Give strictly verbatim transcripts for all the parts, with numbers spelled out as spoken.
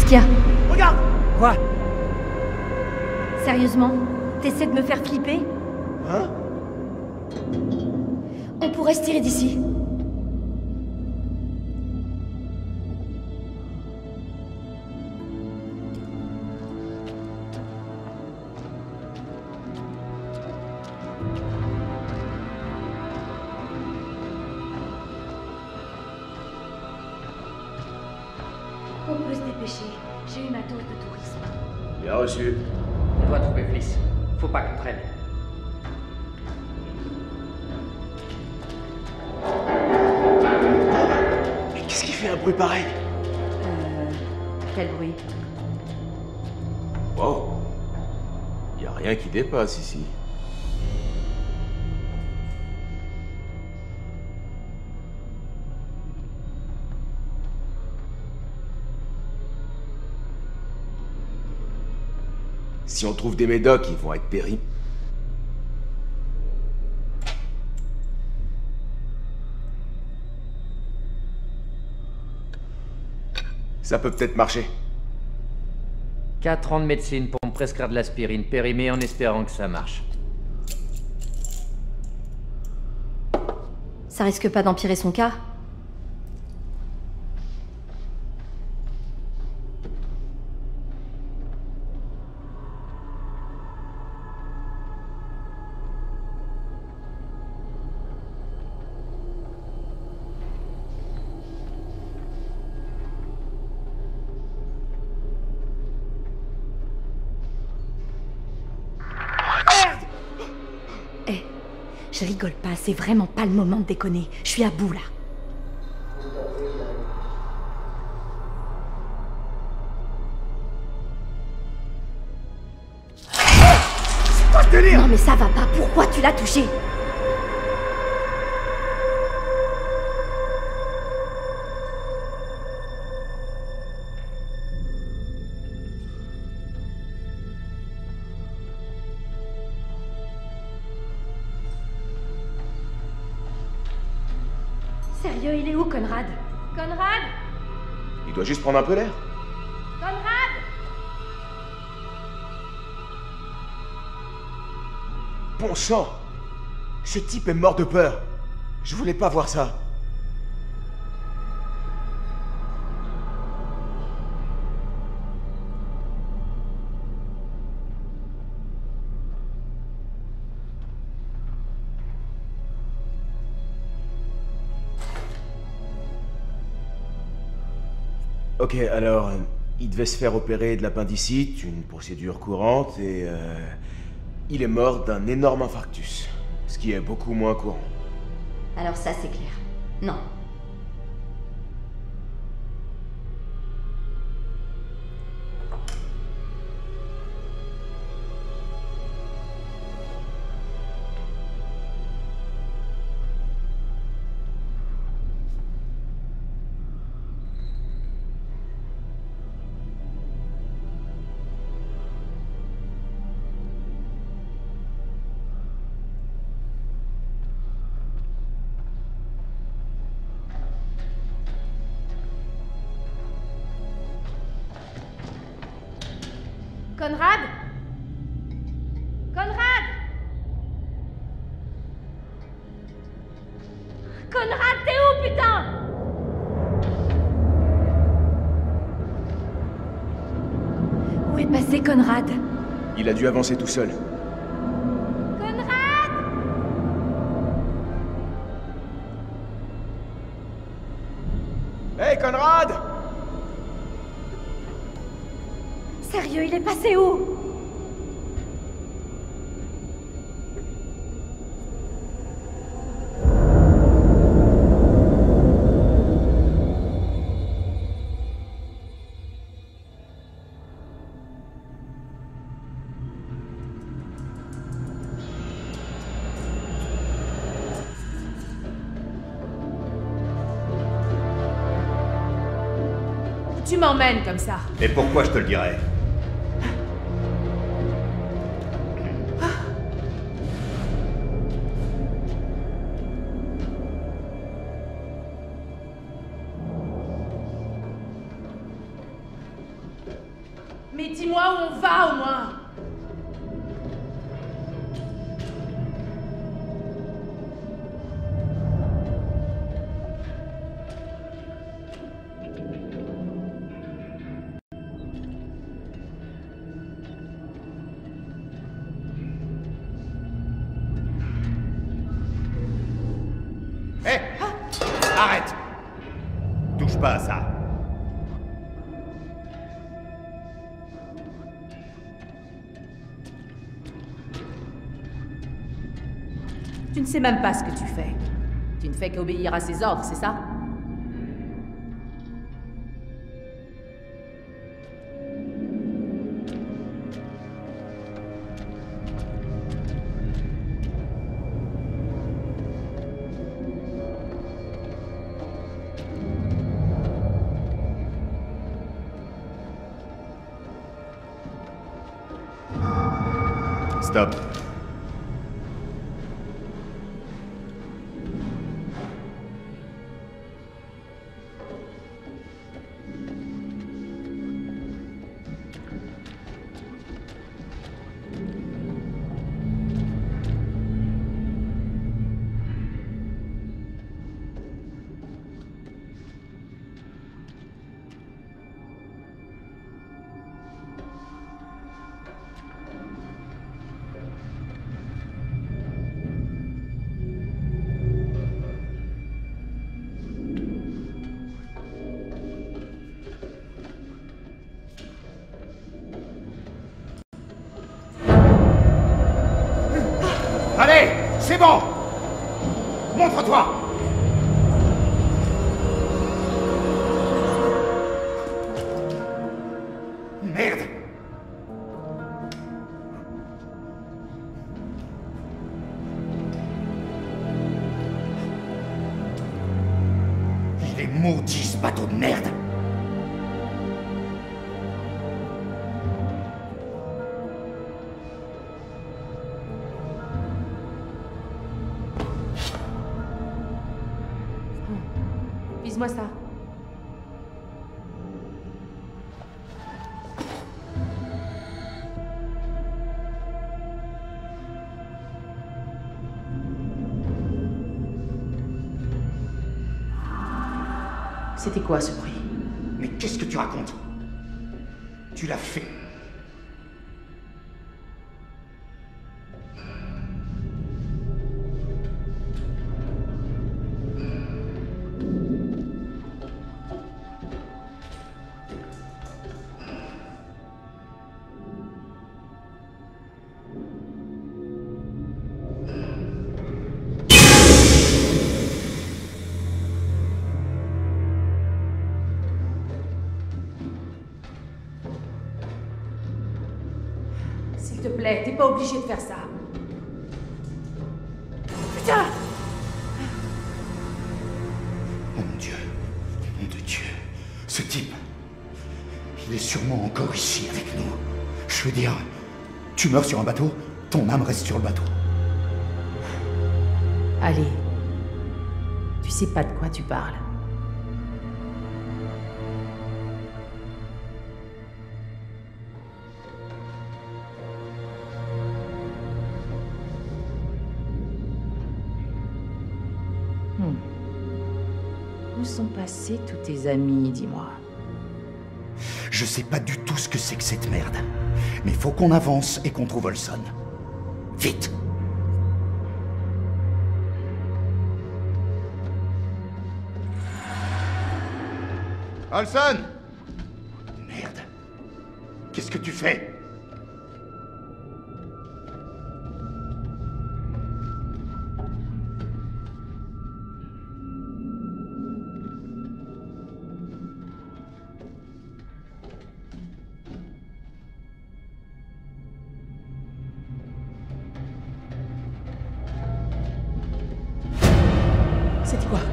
Qu'est-ce qu'il y a? Regarde! Quoi? Sérieusement? T'essaies de me faire flipper? Hein? On pourrait se tirer d'ici. On peut se dépêcher. J'ai eu ma dose de tourisme. Bien reçu. On doit trouver Fliss. Faut pas qu'on traîne. Mais qu'est-ce qui fait un bruit pareil? Euh... Quel bruit? Wow. Y a rien qui dépasse ici. Si on trouve des médocs, ils vont être péris. Ça peut peut-être marcher. Quatre ans de médecine pour me prescrire de l'aspirine périmée en espérant que ça marche. Ça risque pas d'empirer son cas? Je rigole pas, c'est vraiment pas le moment de déconner. Je suis à bout, là. C'est quoi ce délire? Non mais ça va pas, pourquoi tu l'as touché? Sérieux, il est où, Conrad? Conrad? Il doit juste prendre un peu l'air. Conrad? Bon sang! Ce type est mort de peur. Je voulais pas voir ça. Ok, alors, euh, il devait se faire opérer de l'appendicite, une procédure courante, et euh, il est mort d'un énorme infarctus, ce qui est beaucoup moins courant. Alors ça, c'est clair. Non. Conrad? Conrad? Conrad, t'es où, putain? Où est passé Conrad? Il a dû avancer tout seul. Conrad? Hey, Conrad! Sérieux, il est passé où? Tu m'emmènes comme ça. Et pourquoi je te le dirais? Mais dis-moi où on va au moins. Hé! Arrête! Touche pas à ça. Tu ne sais même pas ce que tu fais. Tu ne fais qu'obéir à ses ordres, c'est ça? Stop. Allez, c'est bon! Montre-toi! Merde! Il est maudit, ce bateau de merde! Vise-moi ça. C'était quoi ce bruit? Mais qu'est-ce que tu racontes? Tu l'as fait. S'il te plaît, t'es pas obligé de faire ça. Putain! Oh mon Dieu, nom de Dieu, ce type, il est sûrement encore ici avec nous. Je veux dire, tu meurs sur un bateau, ton âme reste sur le bateau. Allez. Tu sais pas de quoi tu parles. Hmm. Où sont passés tous tes amis, dis-moi? Je sais pas du tout ce que c'est que cette merde. Mais faut qu'on avance et qu'on trouve Olson. Vite! Olson! Merde. Qu'est-ce que tu fais? C'était quoi?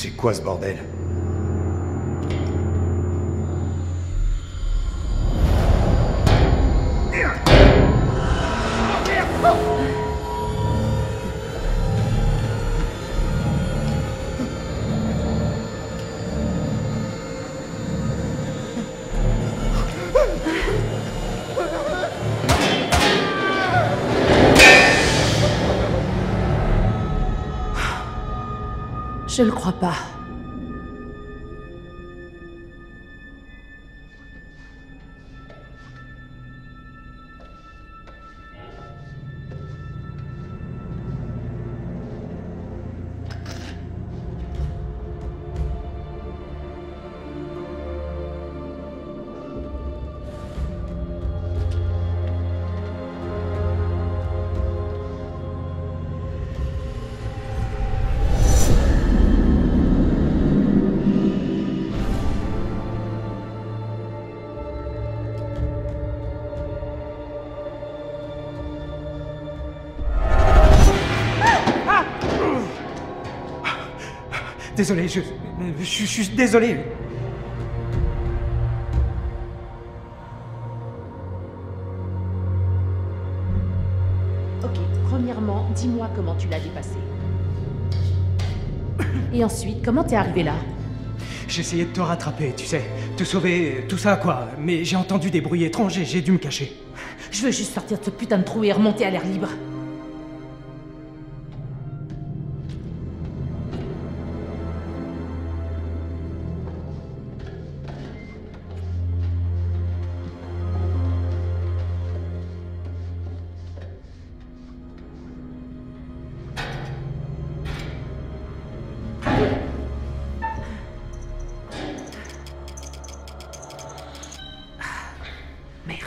C'est quoi ce bordel? Je le crois pas. Désolé, je, je... je suis désolé. Ok, premièrement, dis-moi comment tu l'as dépassé. Et ensuite, comment t'es arrivé là? J'essayais de te rattraper, tu sais, te sauver, tout ça quoi, mais j'ai entendu des bruits étranges et j'ai dû me cacher. Je veux juste sortir de ce putain de trou et remonter à l'air libre. Merde.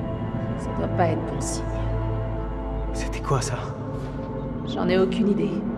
Ça doit pas être bon signe. C'était quoi ça? J'en ai aucune idée.